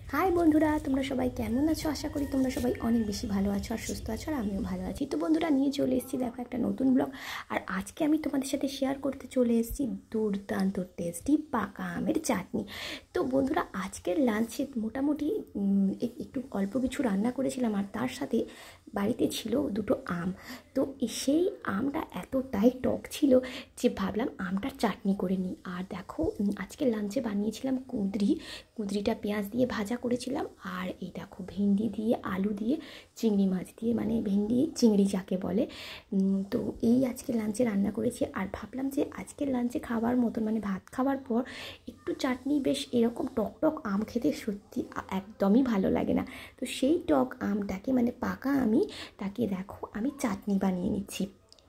High বন্ধুরা, তোমরা সবাই কেমন আছো? আশা করি তোমরা সবাই অনেক বেশি ভালো আছো আর সুস্থ আছো, আর আমিও ভালো আছি। তো বন্ধুরা, নিয়ে চলে এসেছি দেখো একটা নতুন ব্লগ। আর আজকে আমি তোমাদের সাথে শেয়ার করতে চলে এসেছি দুর্দান্ত টেস্টি পাকা আমের চাটনি। তো বন্ধুরা, আজকের লাঞ্চে মোটামুটি একটু অল্প কিছু রান্না করেছিলাম, আর তার সাথে বাড়িতে ছিল দুটো আম। তো সেই আমটা এতটাই টক ছিল যে ভাবলাম আমটার চাটনি করে নিই। আর দেখো, আজকে লাঞ্চে বানিয়েছিলাম কুঁদরিটা পেঁয়াজ দিয়ে ভাজা করেছিলাম। আর এই দেখো, ভেন্ডি দিয়ে আলু দিয়ে চিংড়ি মাছ দিয়ে, মানে ভেন্ডি চিংড়ি যাকে বলে। তো এই আজকে লাঞ্চে রান্না করেছি। আর ভাবলাম যে আজকের লাঞ্চে খাবার মতন, মানে ভাত খাওয়ার পর একটু চাটনি, বেশ এরকম টক টক আম খেতে সত্যি একদমই ভালো লাগে না। তো সেই টক আমটাকে, মানে পাকা তাকে দেখো আমি চাটনি বানিয়ে নিচ্ছি।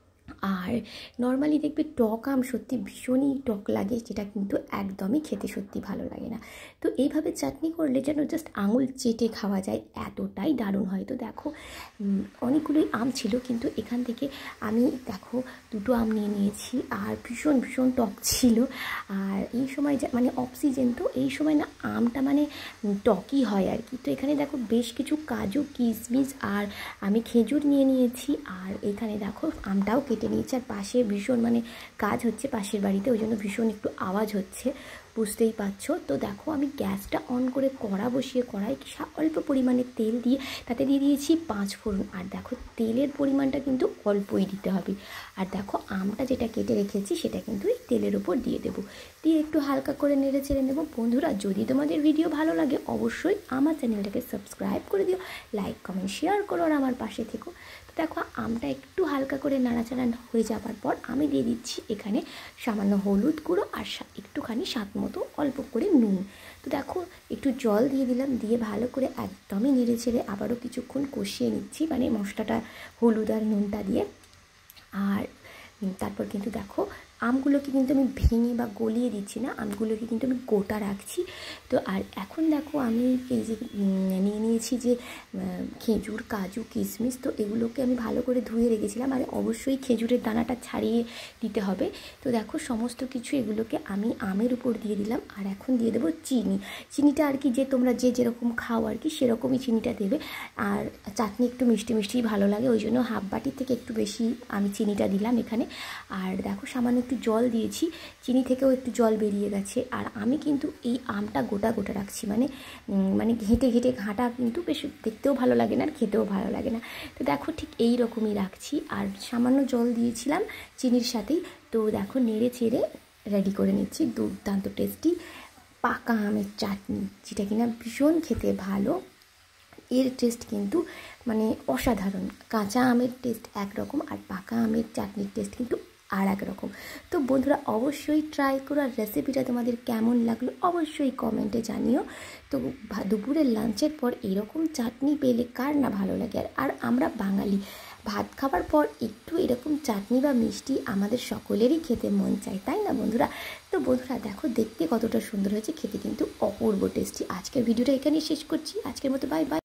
আর নর্মালি দেখবে টক আম সত্যি ভীষণই টক লাগে, যেটা কিন্তু একদমই খেতে সত্যি ভালো লাগে না। তো এইভাবে চাটনি করলে যেন জাস্ট আঙুল চেটে খাওয়া যায়, এতটাই দারুণ হয়। তো দেখো, অনেকগুলোই আম ছিল, কিন্তু এখান থেকে আমি দেখো দুটো আম নিয়ে নিয়েছি। আর ভীষণ ভীষণ টক ছিল। আর এই সময় মানে অফ সিজন, তো এই সময় না আমটা মানে টকই হয় আর কি। তো এখানে দেখো বেশ কিছু কাজু কিশমিশ আর আমি খেজুর নিয়ে নিয়েছি। আর এখানে দেখো আমটাও কেটে নিয়েছি। আর পাশে ভীষণ মানে কাজ হচ্ছে পাশের বাড়িতে, ওই জন্য ভীষণ একটু আওয়াজ হচ্ছে, বুঝতেই পারছো। তো দেখো, আমি গ্যাসটা অন করে কড়া বসিয়ে কড়াই অল্প পরিমাণে তেল দিয়ে তাতে দিয়ে দিয়েছি 5 ফোড়ন। আর দেখো, তেলের পরিমাণটা কিন্তু অল্পই দিতে হবে। আর দেখো, আমটা যেটা কেটে রেখেছি সেটা কিন্তু এই তেলের উপর দিয়ে দেবো, দিয়ে একটু হালকা করে নেড়ে চেড়ে নেবো। বন্ধুরা, যদি তোমাদের ভিডিও ভালো লাগে অবশ্যই আমার চ্যানেলটাকে সাবস্ক্রাইব করে দিও, লাইক কমেন্ট শেয়ার করো, আর আমার পাশে থেকো। তো দেখো, আমটা একটু হালকা করে নাড়াচাড়া হয়ে যাওয়ার পর আমি দিয়ে দিচ্ছি এখানে সামান্য হলুদ গুঁড়ো আর একটুখানি স্বাদ মতো অল্প করে নুন। তো দেখো, একটু জল দিয়ে দিলাম, দিয়ে ভালো করে একদমই নেড়ে ছেড়ে আবারও কিছুক্ষণ কষিয়ে নিচ্ছি, মানে মশলাটা হলুদ আর নুনটা দিয়ে। আর তারপর কিন্তু দেখো, আমগুলোকে কিন্তু আমি ভেঙে বা গলিয়ে দিচ্ছি না, আমগুলোকে কিন্তু আমি গোটা রাখছি। তো আর এখন দেখো, আমি এই যে নিয়ে নিয়েছি যে খেজুর কাজু কিশমিশ, তো এগুলোকে আমি ভালো করে ধুয়ে রেখেছিলাম। আর অবশ্যই খেজুরের দানাটা ছাড়িয়ে দিতে হবে। তো দেখো, সমস্ত কিছু এগুলোকে আমি আমের উপর দিয়ে দিলাম। আর এখন দিয়ে দেবো চিনিটা আর কি, যে তোমরা যেরকম খাও আর কি সেরকমই চিনিটা দেবে। আর চাটনি একটু মিষ্টি মিষ্টি ভালো লাগে, ওই জন্য হাফ বাটির থেকে একটু বেশি আমি চিনিটা দিলাম এখানে। আর দেখো, সামান্য একটু জল দিয়েছি, চিনি থেকেও একটু জল বেরিয়ে গেছে। আর আমি কিন্তু এই আমটা গোটা গোটা রাখছি, মানে ঘেঁটে ঘেঁটে ঘাঁটা কিন্তু বেশ দেখতেও ভালো লাগে না আর খেতেও ভালো লাগে না। তো দেখো, ঠিক এই রকমই রাখছি। আর সামান্য জল দিয়েছিলাম চিনির সাথেই। তো দেখো, নেড়ে চেড়ে রেডি করে নিচ্ছি দুর্দান্ত টেস্টি পাকা আমের চাটনি, যেটা কিনা ভীষণ খেতে ভালো। এর টেস্ট কিন্তু মানে অসাধারণ। কাঁচা আমের টেস্ট একরকম, আর পাকা আমের চাটনির টেস্ট কিন্তু আর এক রকম। তো বন্ধুরা, অবশ্যই ট্রাই করো। আর রেসিপিটা তোমাদের কেমন লাগলো অবশ্যই কমেন্টে জানিও। তো দুপুরের লাঞ্চের পর এরকম চাটনি পেলে কার না ভালো লাগে। আর আমরা বাঙালি, ভাত খাবার পর একটু এরকম চাটনি বা মিষ্টি আমাদের সকলেরই খেতে মন চায়, তাই না বন্ধুরা? তো বন্ধুরা দেখো, দেখতে কতটা সুন্দর হয়েছে, খেতে কিন্তু অপূর্ব টেস্টি। আজকের ভিডিওটা এখানেই শেষ করছি, আজকের মতো বাই বাই।